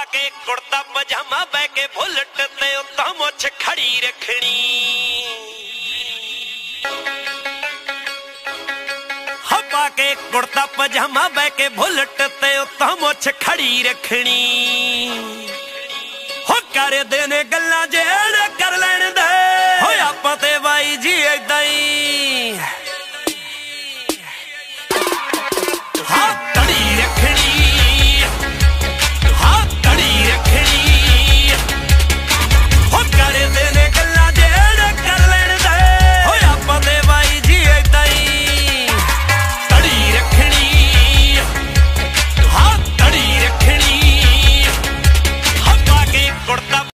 के कुर्ता पजामा बह के बुलट ते उत्ता मुछ खड़ी रखनी हवा के कुर्ता पजामा बह के बुलट ते उत्ता मुछ खड़ी रखनी हो कर देने गल्लां जेड़ कर लैण दे हो आपां ते बाई जी ऐदां ही